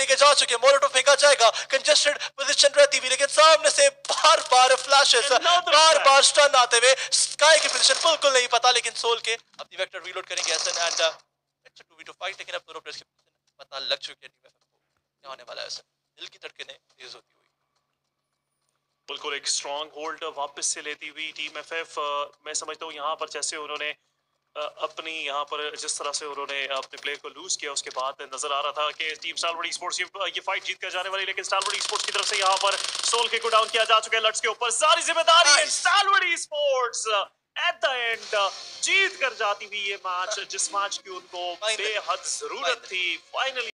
लेके जा चुके हैं, मोलोटोव फेंका जाएगा, कंजेस्टेड पोजीशन रहती हुई, लेकिन सामने से बार-बार फ्लैशेस, बार-बार स्टन आते हुए, स्काई की पोजीशन बिल्कुल नहीं पता, लेकिन सोल के अपनी वेक्टर रीलोड करेंगे एसन and it's a 2v2 fight, लेकिन अब दोनों प्लेयर्स की पोजीशन पता लग चुकी है टीम एफएफ को क्या होने वाला है। एसन दिल की धड़कनें तेज होती हुई बिल्कुल एक स्ट्रॉन्ग होल्ड वापस से लेती हुई टीम एफएफ। मैं समझता हूँ यहाँ पर जैसे उन्होंने अपनी यहाँ पर जिस तरह से उन्होंने अपने प्लेयर को लूज किया, उसके बाद नजर आ रहा था कि टीम स्टालवर्ड स्पोर्ट्स ये फाइट जीत कर जाने वाली, लेकिन स्टालवर्ड स्पोर्ट्स की तरफ से यहाँ पर सोल के को डाउन किया जा चुका है। लट्स के ऊपर सारी जिम्मेदारी है Stalwart Sports at the end जीत कर जाती हुई ये मैच, जिस मैच की उनको बेहद जरूरत थी। फाइनली